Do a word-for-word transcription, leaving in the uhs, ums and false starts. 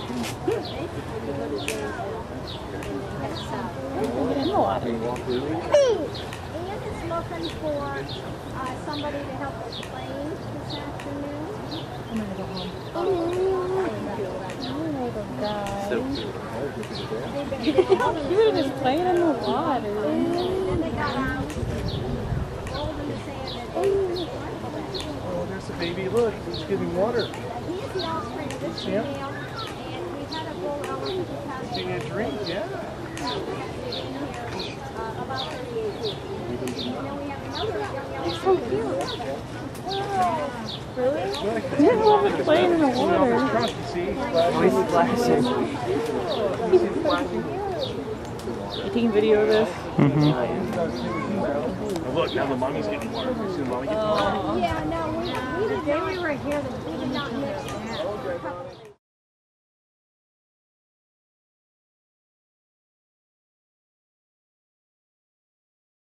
In the water. And it's looking for uh, somebody to help us plane this afternoon. I'm gonna go home. Oh, little guy. So cute. You were just playing in the water. And then they got out, rolled in the sand, and they Oh, there's the baby. Look, he's giving water. he's the offspring of this female, and we've had a bull elephant who passed Getting a drink, yeah. uh, about thirty-eight years. And then we have another young elephant. So cute. Really? Yeah, we're playing in the water. Trunk, you see? Oh, he's splashing. You taking video of this? Mm-hmm. Oh, look, now the mommy's getting water. Soon mommy gets water. Yeah, no, we, we did, they were right here, we did not mix